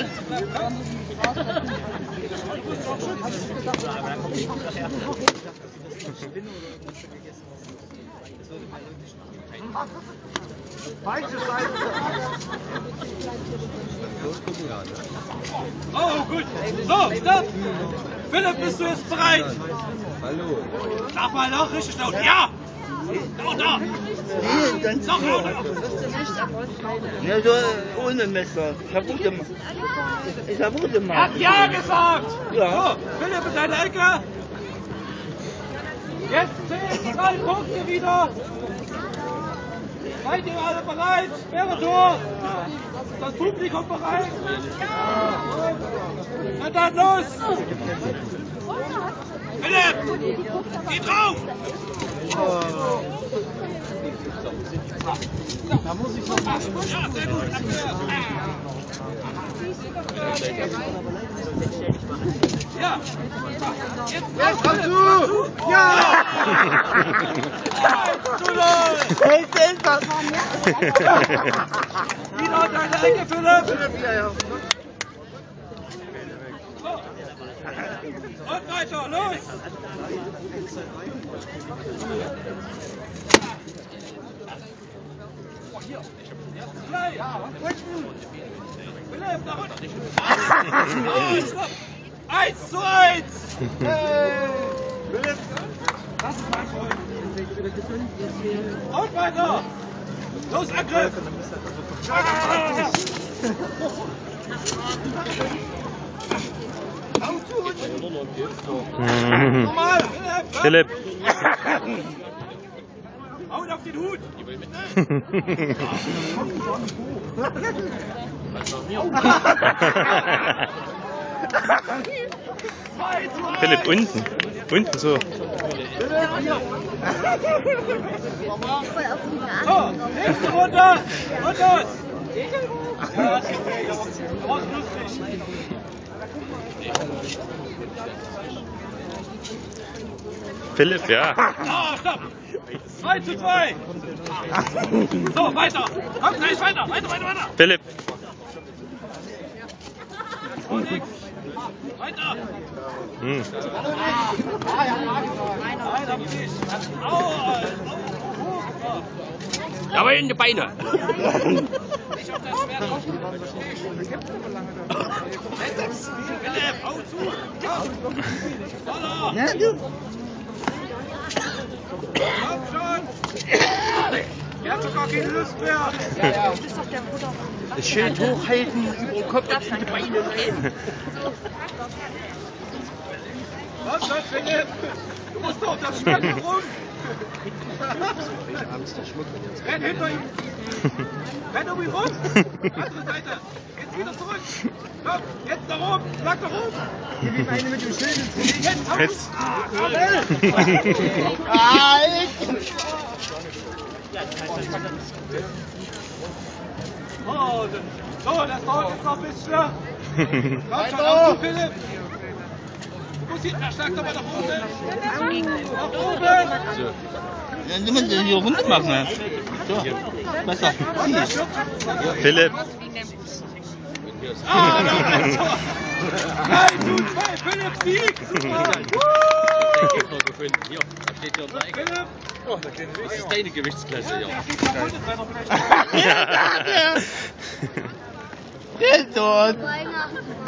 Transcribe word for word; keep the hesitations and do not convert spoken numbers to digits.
Oh, gut. So, stopp. Philipp, bist du jetzt bereit? Hallo. Sag mal noch richtig laut. Ja! Noch da! Nee, dann Noch lauter! ja, so ohne Messer. Verbote machen. Ich verbote Er hat machen. Ja gesagt! Ja. So, Philipp in deine Ecke. Jetzt zählen drei Punkte wieder. Seid ihr alle bereit? Wäre Tor! Das Publikum bereit? Ja! Na dann los! Philipp! Geh drauf! Da muss ich noch machen. Ja, sehr gut, danke. Ja! Jetzt komm zu! Ja! Zu null! Wieder deine Ecke, Philipp! Und weiter, los! Philipp, nach unten! Eins zu eins! Philipp, das ist mein Freund! Und weiter! Los, Angriff! Nochmal! Philipp! Haut auf den Hut! Philipp, unten. Unten so. So, nächste Runde! Und los! Ja, das ist okay, da war es lustig. Philipp, ja. Ah, stopp! zwei zu zwei! So, weiter! Komm, gleich weiter! Weiter, weiter, weiter! Philipp. Oh, nix! Weiter! Hm. Nein, hab ich nicht! Au, au, au, au. Aber in die Beine. Ich hab das Schwert drauf. Philipp, hau zu! Voller! Ja, du. Komm schon! Er hat sogar keine Lust mehr! Das Schild hochhalten, über den Kopf auf die Beine rein. Was schon, Philipp? Du musst doch das Schwert rum! Renn hinter ihm! Renn um ihn rum! Andere Seite! Jetzt wieder zurück! Komm, jetzt da oben! Bleib da oben! Hier wie meine mit dem Schild ins Gesicht. Jetzt! Hau! Jetzt. Oh, so, das dauert jetzt noch ein bisschen. Komm schon, auf zu, Philipp! Du musst hinten, schlag doch mal nach oben! Nach oben! Dann müssen wir hier rund machen. So, besser. Philipp. Ah, drei zu zwei, Philipp Sieg! Super! Hier, da steht hier unser Ecke. Philipp! Das ist deine Gewichtsklasse, ja. Der geht nach unten, wenn er vielleicht... Der ist tot. Weihnachten.